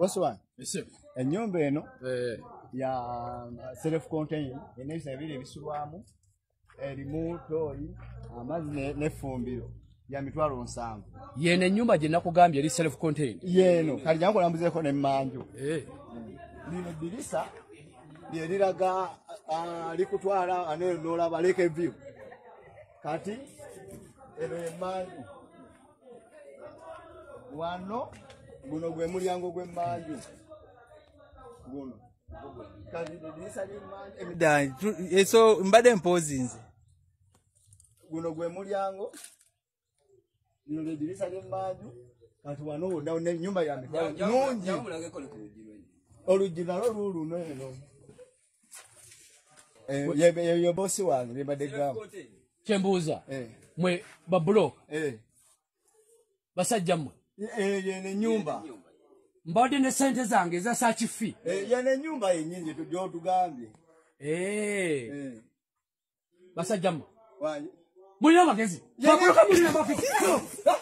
What's one? Ennyumba eno ya self contained eneza ebiri ebisulwamu erimu toyi amazzi n'effumbiro ya 7,000. Yene ennyumba gye nakugambye eri self contained. Yeno kali jangu lambuzeeko n'emmanju. Lino dirisa lye liraga likutwala n'olaba lake view. Kati eno emmanju wano guno gwe mulyango gw'emmanju guno kati dirisa ly'emmanju eso mbadde mpozinze guno gwe mulyango lino lye dirisa ly'emmanju kati wano wonna n'ennyumba ya mitwalo nungi oluggi nalwo luuluno eno ye bosi wange lyembadde gamba Kyembuuza mwe babulo basajja mmwe yene ennyumba mbadde ne sente zange eza saakifi yene ennyumba yennyingi gy'otugambye basajja mmwe mulina amagezi babuloka mulina amagezi